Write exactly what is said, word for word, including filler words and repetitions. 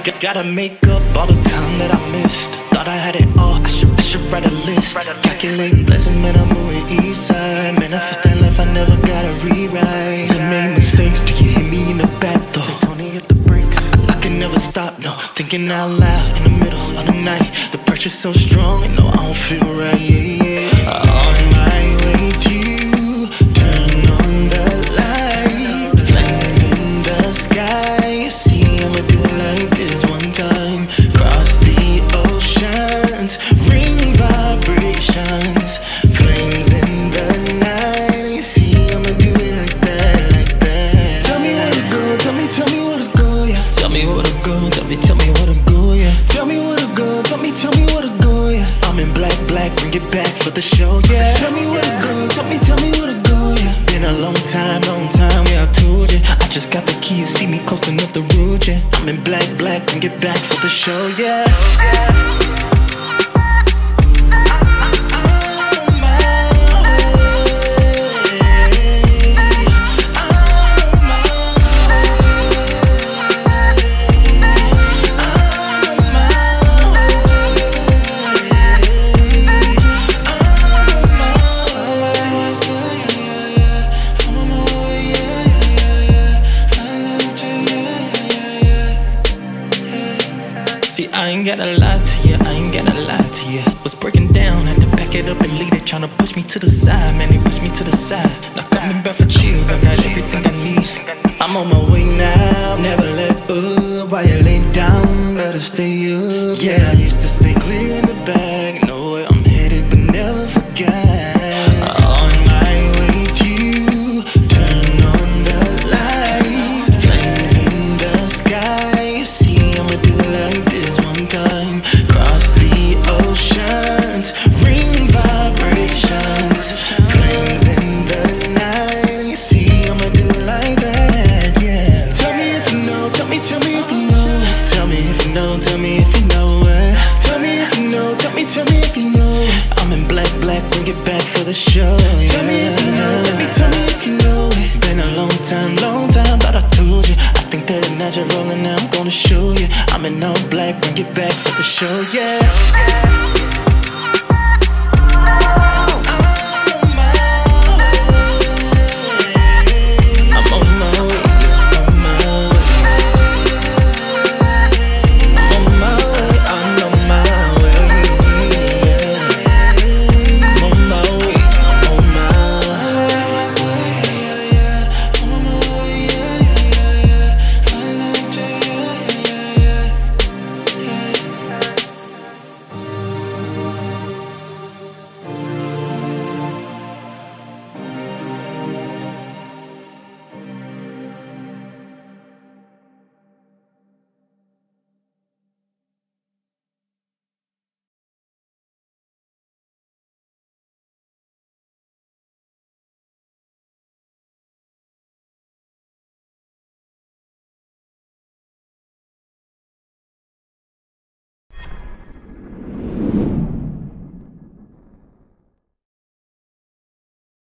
G gotta make up all the time that I missed. Thought I had it all, I should, I should write a list. Calculating blessings, man, I'm moving east side. Manifesting life, I never gotta rewrite. I made mistakes, do you hear me in the back though? Say Tony, hit the brakes. I, I can never stop, no. Thinking out loud in the middle of the night. The pressure's so strong, you know I don't feel right, yeah, yeah. On my way to turn on the light. Flames in the sky. See, I'ma do it like this one time. Cross the oceans, ring vibrations. Flames in the night. See, I'ma do it like that, like that. Tell me where to go, tell me, tell me where to go, yeah. Tell me where to go, tell me, tell me where to go, yeah. Tell me where to go, tell me, tell me where to go, yeah. I'm in black, black, bring it back for the show, yeah. Tell me where to go, tell me, tell me where to go, yeah. Been a long time, long time, yeah, I told you. I just got the keys, see me coasting up the road, yeah. I'm in black, black, bring it back for the show, yeah. See, I ain't gotta lie to you, I ain't gotta lie to you. Was breaking down, had to pack it up and leave it. Tryna push me to the side, man, they push me to the side. Now coming back for chills, I got everything I need. I'm on my way now, never let up. While you lay down, better stay up. Yeah, I used to stay clear in the bag. Know where I'm headed, but never forget. On my way to turn on the lights. Flames in the sky. See, I'ma do it like this one time. Cross the oceans, ring vibrations. Flames in the night. See, I'ma do it like that, yeah. Tell me if you know, tell me, tell me if you know. Tell me if you know, tell me if you know it. Tell me if you know, tell me, tell me if you know. I'm in black, black, bring it back for the show, yeah. Tell me if you know, tell me, tell me if you know it. Been a long time, long time, but I told you. I think that it's natural and now I'm gonna show you. I'm in all black, bring it back for the show, yeah.